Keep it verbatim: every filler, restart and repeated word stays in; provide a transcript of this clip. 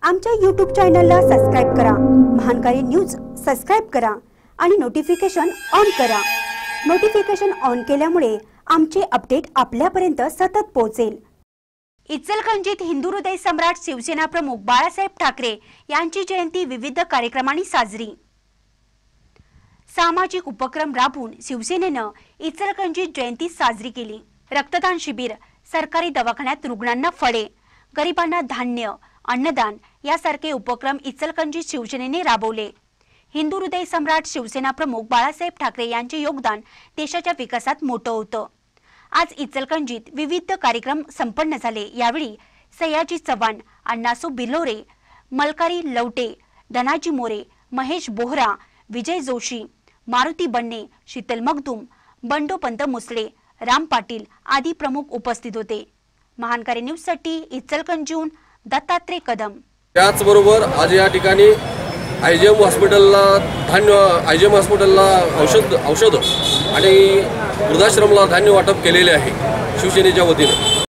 आमच्या यूट्यूब चॅनलला सबस्क्राइब करा, महानकारी न्यूज सबस्क्राइब करा आणि नोटिफिकेशन ऑन करा। नोटिफिकेशन ऑन केल्यामुळे आमचे अपडेट आपल्यापर्यंत सतत पोहोचेल। इचलकरंजीत हिंदू हृदय सम्राट शिवसेना प्रमुख बाळासाहेब ठाकरे यांची जयंती विविध कार्यक्रमांनी साजरी। सामाजिक उपक्रम राबवून शिवसेनेनं इचलकरंजीत जयंती साजरी केली। रक्तदान शिबिर, सरकारी दवाखान्यात रुग्णांना फळे, गरिबांना धान्य, अन्नदान यासारखे उपक्रम इचलकरंजीत शिवसेनेने राबवले। हिंदू हृदय सम्राट शिवसेना प्रमुख बाळासाहेब ठाकरे यांचे योगदान देशाच्या विकासात मोठं होतं। आज इचलकरंजीत विविध कार्यक्रम संपन्न झाले। यावेळी सयाजी चव्हाण, अण्णासू बिलोरे, मलकारी लवटे, धनाजी मोरे, महेश बोहरा, विजय जोशी, मारुती बन्ने, शीतल मगदूम, बंडोपंत मुसळे, राम पाटील आदी प्रमुख उपस्थित होते। महानकारी न्यूज साठी इचलकरंजीहून दत्तात्रय कदम। त्याचबरोबर आज या ठिकाणी आयजीएम हॉस्पिटलला धान्य आयजीएम हॉस्पिटलला औषध औषध आणि वृद्धाश्रमला धान्य वाटप केलेले आहे शिवसेनेच्या वतीने।